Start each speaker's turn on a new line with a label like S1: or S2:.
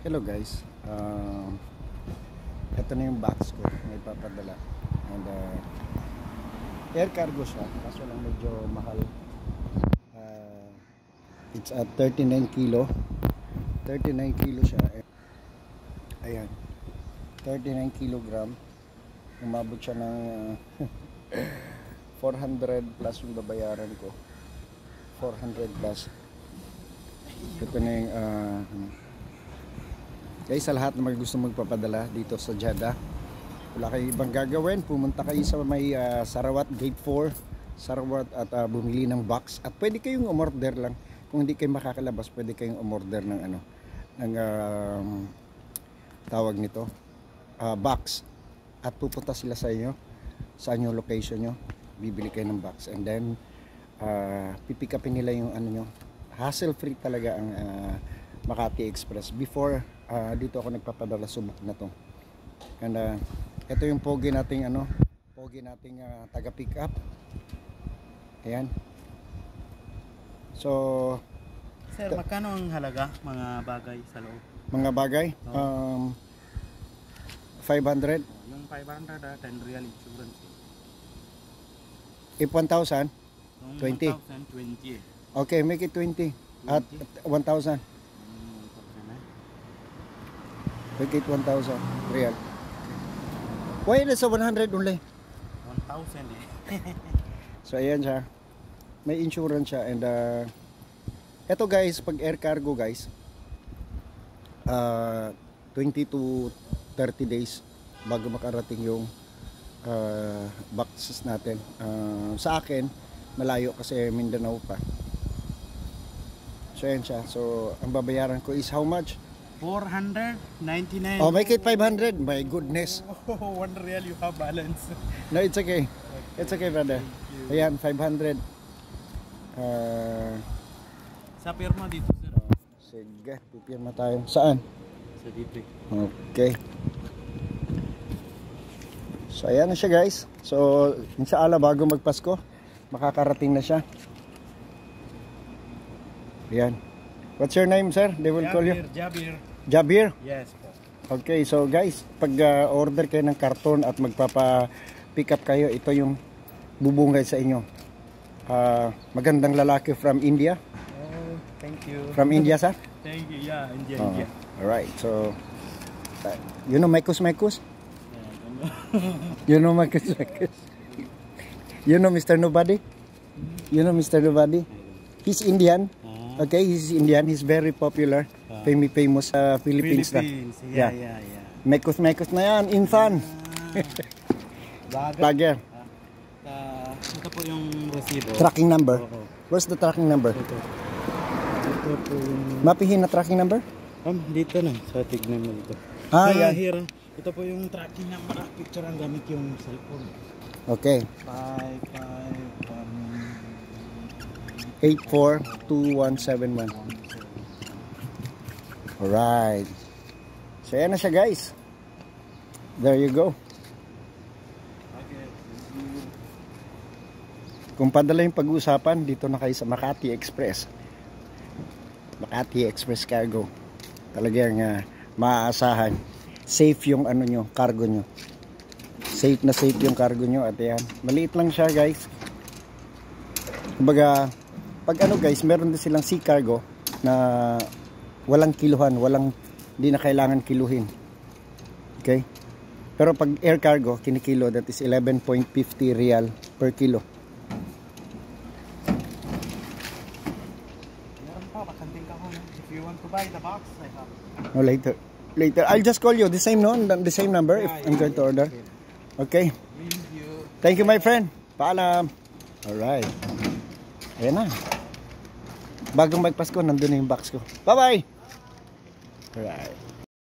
S1: Hello guys, ito na yung box ko na ipapadala. And air cargo siya, kaso lang medyo mahal. It's at 39 kilo 39 kilo siya. Ayan, 39 kilogram. Umabot siya ng 400 plus yung babayaran ko. 400 plus. Ito na yung guys, sa lahat na gusto magpapadala dito sa Jeddah, wala kayong ibang gagawin, pumunta kayo sa may Sarawat Gate 4 Sarawat at bumili ng box. At pwede kayong umorder lang. Kung hindi kayo makakalabas, pwede kayong umorder ng ng tawag nito, box. At pupunta sila sa inyo, sa inyong location nyo, bibili kayo ng box. And then pipick upin nila yung nyo. Hassle free talaga ang Makati Express. Before, dito ako nagpapadala, subok na to. And ito yung pogi nating taga pick up. Ayan. So
S2: sir, magkano ang halaga mga bagay sa loob?
S1: Mga bagay? 500.
S2: Yung 500 10 real insurance.
S1: If 1,000? 20.
S2: 1,020.
S1: Okay, make it 20. At 1,000. Make it 1,000 real. Why is it 100 only?
S2: 1,000
S1: So ayan siya. May insurance siya. And eto guys, pag air cargo guys, 20 to 30 days bago makarating yung boxes natin. Sa akin, malayo kasi Mindanao pa. So ayan siya. So ang babayaran ko is how much?
S2: 499.
S1: Oh, make it 500. My goodness.
S2: Oh, 1 real you have balance.
S1: No, it's okay. It's okay, brother. Ayan, 500.
S2: Sa pirma dito, sir.
S1: Sige, pipirma tayo. Saan?
S2: Sa dito.
S1: Okay. So ayan na siya guys. So inshallah bago magpasko, makakarating na siya. Ayan. What's your name, sir? They will call you.
S2: Jabir.
S1: Jabir?
S2: Yes po.
S1: Okay, so guys, pag order kayo ng karton at magpapa-pick up kayo, ito yung bubungay sa inyo. Magandang lalaki from India.
S2: Oh, thank you.
S1: From India, sir?
S2: Thank you. Yeah, India.
S1: Alright, so you know Maikus?
S2: Yeah,
S1: You know Maikus? You know Mr. Nobody? You know Mr. Nobody? He's Indian. Okay, he's Indian. He's very popular. Famous Philippines na.
S2: Yeah.
S1: Maikus na yan. Insan. Vlogger.
S2: Ito po yung resibo.
S1: Tracking number. Where's the tracking number?
S2: Ito po yung...
S1: Mapihin na tracking number?
S2: Dito na. So, tignan mo dito.
S1: Yeah.
S2: Here. Ito po yung tracking number. Picture ang gamit yung cellphone.
S1: Okay. 842171. Alright. So yan na siya guys. There you go. Kung padala yung pag-uusapan, dito na kayo sa Makati Express. Makati Express Cargo. Talagang maaasahan. Safe yung cargo nyo. Safe na safe yung cargo nyo. At yan, maliit lang siya guys. Kumbaga, pag guys, meron din silang sea cargo na walang kiluhan, hindi na kailangan kiluhin. Okay? Pero pag air cargo, kinikilo, that is 11.50 real per kilo.
S2: Meron pa, bakanting ka ko. If you want to buy the box, I have.
S1: No, later. I'll just call you. The same number if I'm going to order. Okay. Thank you, my friend. Paalam. Alright. Ayan na. Bagong magpasko, nandun na yung box ko. Bye-bye! Alright.